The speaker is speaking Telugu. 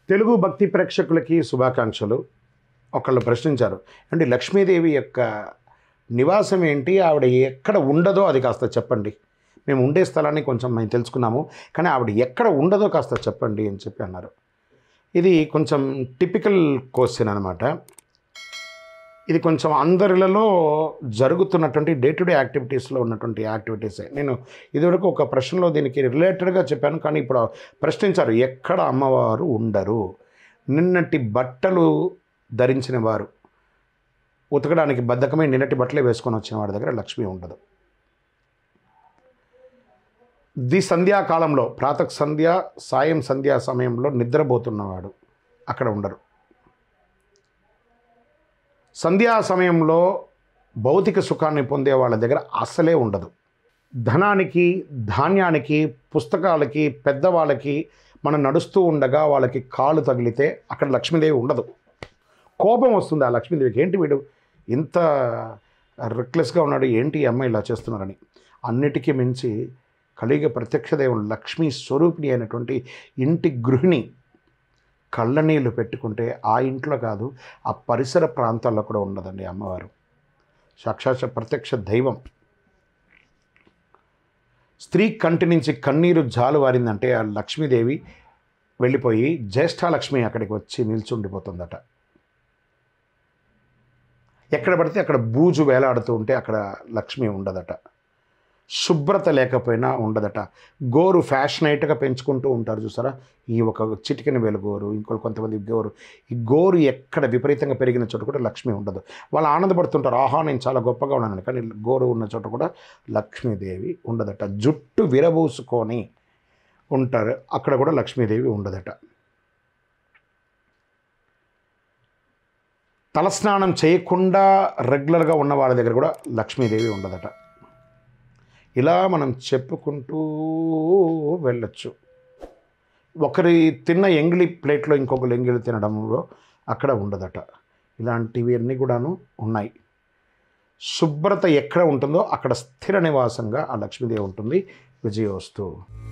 తెలుగు భక్తి ప్రేక్షకులకి శుభాకాంక్షలు. ఒకళ్ళు ప్రశ్నించారు, అంటే లక్ష్మీదేవి యొక్క నివాసం ఏంటి, ఆవిడ ఎక్కడ ఉండదో అది కాస్త చెప్పండి. మేము ఉండే స్థలాన్ని కొంచెం మేము తెలుసుకున్నాము, కానీ ఆవిడ ఎక్కడ ఉండదో కాస్త చెప్పండి అని చెప్పి అన్నారు. ఇది కొంచెం టిపికల్ క్వశ్చన్ అనమాట. ఇది కొంచెం అందరిలో జరుగుతున్నటువంటి డే టు డే యాక్టివిటీస్లో ఉన్నటువంటి యాక్టివిటీసే. నేను ఇదివరకు ఒక ప్రశ్నలో దీనికి రిలేటెడ్గా చెప్పాను, కానీ ఇప్పుడు ప్రశ్నించారు ఎక్కడ అమ్మవారు ఉండరు. నిన్నటి బట్టలు ధరించిన వారు, ఉతకడానికి బద్ధకమై నిన్నటి బట్టలే వేసుకొని వచ్చిన వాడి దగ్గర లక్ష్మి ఉండదు. సంధ్యాకాలంలో ప్రాతః సంధ్య సాయం సంధ్యా సమయంలో నిద్రపోతున్నవాడు అక్కడ ఉండరు. సంధ్యా సమయంలో భౌతిక సుఖాన్ని పొందే వాళ్ళ దగ్గర అసలే ఉండదు. ధనానికి, ధాన్యానికి, పుస్తకాలకి, పెద్దవాళ్ళకి మనం నడుస్తూ ఉండగా వాళ్ళకి కాలు తగిలితే అక్కడ లక్ష్మీదేవి ఉండదు. కోపం వస్తుంది ఆ లక్ష్మీదేవికి, ఏంటి వీడు ఇంత రెక్లెస్గా ఉన్నాడు, ఏంటి ఈ అమ్మాయి ఇలా చేస్తున్నారని. అన్నిటికీ మించి కలియుగ ప్రత్యక్ష దేవుడు లక్ష్మీ స్వరూపిణి అయినటువంటి ఇంటి గృహిణి కళ్ళనీళ్ళు పెట్టుకుంటే ఆ ఇంట్లో కాదు, ఆ పరిసర ప్రాంతాల్లో కూడా ఉండదండి అమ్మవారు. సాక్షాత్ ప్రత్యక్ష దైవం. స్త్రీ కంటి నుంచి కన్నీరు జాలువారిందంటే ఆ లక్ష్మీదేవి వెళ్ళిపోయి జ్యేష్ఠాలక్ష్మి అక్కడికి వచ్చి నిల్చుండిపోతుందట. ఎక్కడ పడితే అక్కడ బూజు వేలాడుతూ ఉంటే అక్కడ లక్ష్మి ఉండదట. శుభ్రత లేకపోయినా ఉండదట. గోరు ఫ్యాషనైట్గా పెంచుకుంటూ ఉంటారు చూసారా, ఈ ఒక చిటికెన వేలు గోరు, కొంతమంది గోరు. ఈ గోరు ఎక్కడ విపరీతంగా పెరిగిన చోట కూడా లక్ష్మి ఉండదు. వాళ్ళు ఆనందపడుతుంటారు, ఆహా నేను చాలా గొప్పగా ఉన్నాను, కానీ గోరు ఉన్న చోట కూడా లక్ష్మీదేవి ఉండదట. జుట్టు విరబూసుకొని ఉంటారు, అక్కడ కూడా లక్ష్మీదేవి ఉండదట. తలస్నానం చేయకుండా రెగ్యులర్గా ఉన్న వాళ్ళ దగ్గర కూడా లక్ష్మీదేవి ఉండదట. ఇలా మనం చెప్పుకుంటూ వెళ్ళొచ్చు. ఒకరి తిన్న ఎంగిలి ప్లేట్లో ఇంకొకరు ఎంగిలి తినడంలో అక్కడ ఉండదట. ఇలాంటివి అన్నీ కూడాను ఉన్నాయి. శుభ్రత ఎక్కడ ఉంటుందో అక్కడ స్థిర నివాసంగా ఆ లక్ష్మీదేవి ఉంటుంది. విజయోస్తు.